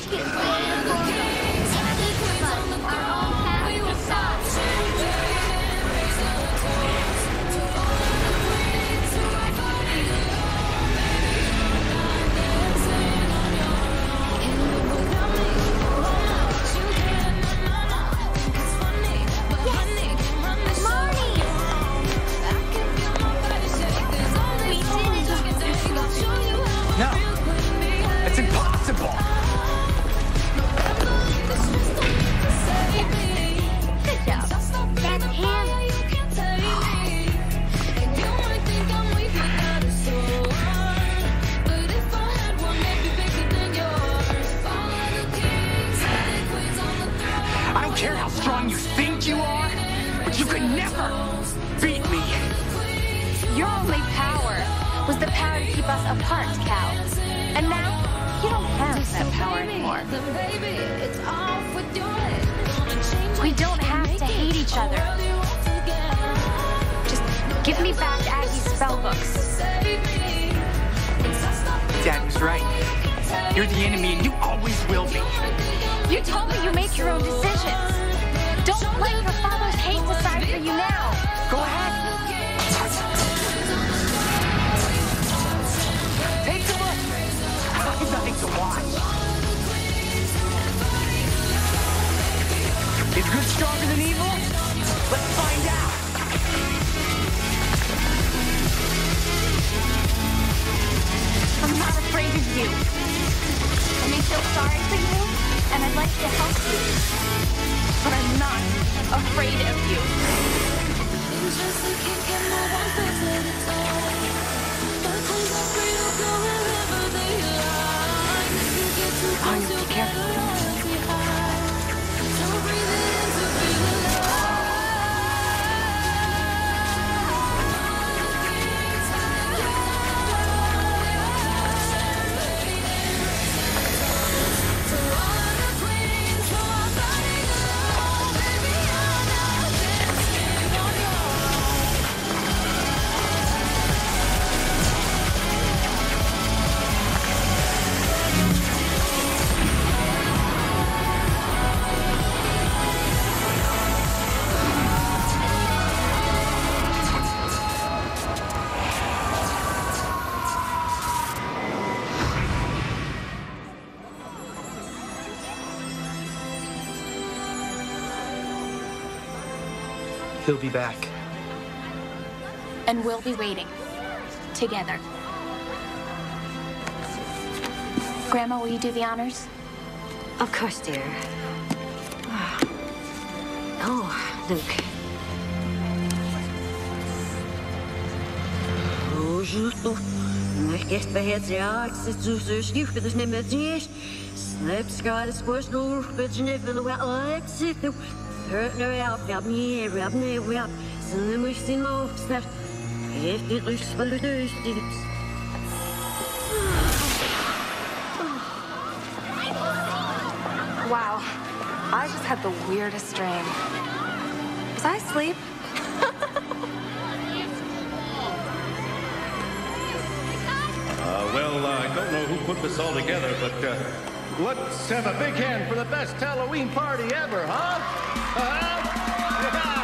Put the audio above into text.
it first and foremost. But our own path will stop. No, it's impossible. Good job. That's him. I don't care how strong you think you are, but you could never beat me. Your only power was the power to keep us apart, Cal. And now, you don't have that power anymore. We don't have to hate each other. Just give me back Aggie's spellbooks. Dad was right. You're the enemy and you always will be. You told me you make your own decisions. Don't let your father's hate decide for you now. Go ahead. Take a look. I've nothing to watch. Is good stronger than evil? Let's find out. I'm not afraid of you. I may feel sorry for you, and I'd like to help you. But I'm not afraid of you. Anya, be careful. He'll be back. And we'll be waiting. Together. Grandma, will you do the honors? Of course, dear. Oh, Luke. Oh, justo. Echt bij het jaar, zit zo schief, dus neem het niet. Snap, schade, squash, no, but you never know what I sit. Hurt no help, help me, help me, help. Some of the most that if it looks for the distance. Wow. I just had the weirdest dream. Was I asleep? Well, I don't know who put this all together, but let's have a big hand for the best Halloween party ever, huh?